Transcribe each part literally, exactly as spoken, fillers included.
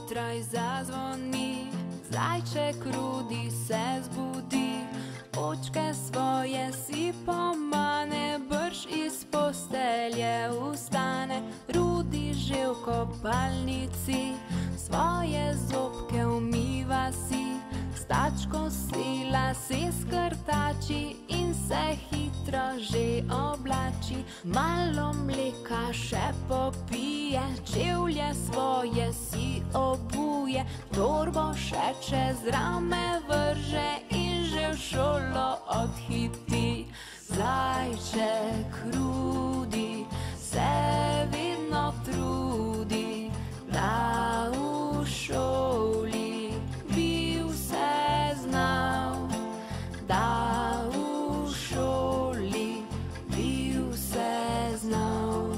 zjutraj zazvoni, zajček Rudi se zbudi, očke svoje si pomane, brž iz postelje vstane. Rudi že v kopalnici svoje zobke umiva si, s tačko si lase skrtači in se hitro že oblači. Malo mleka še popije, čevlje svoje si obuje, torbo še čez rame vrže in že v šolo odhiti. Zajček Rudi se vedno trudi, da v šoli bi vse znal, da v šoli bi vse znal.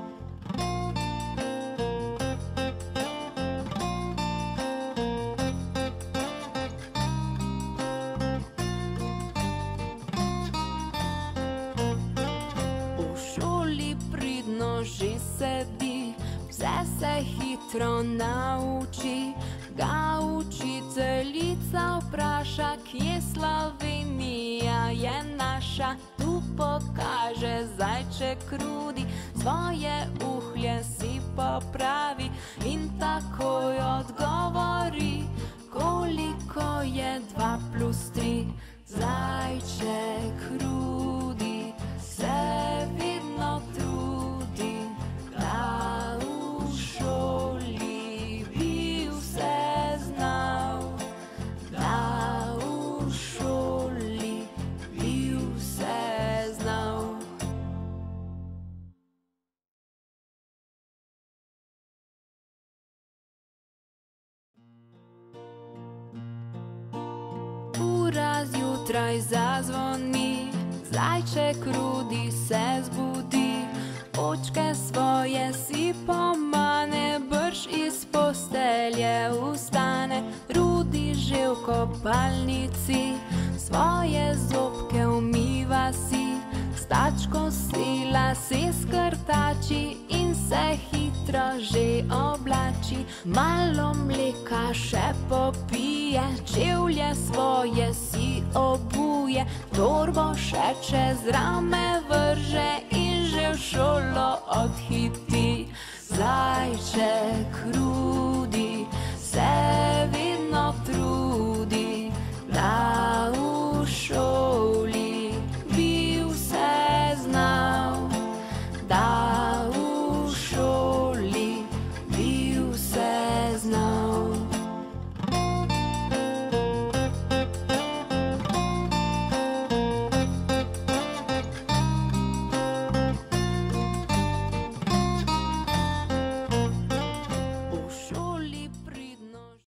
Že sedi, vse se hitro nauči, ga učiteljica vpraša, kje Slovenija je naša. Tu pokaže zajček Rudi, svoje uhlje si popravi in takoj odgovori, koliko je dva plus tri. Zajček Rudi se vedno trudi, da v šoli bi vse znal, da v šoli bi vse znal. Ura zjutraj zazvoni, zajček Rudi se zbudi, očke svoje si pomane, brž iz postelje vstane. Rudi že v kopalnici svoje zobke umiva si, s tačko si lase skrtači in se hitro že oblači. Malo mleka še popije, čevlje svoje si obuje, torbo še čez rame vrže in že v šolo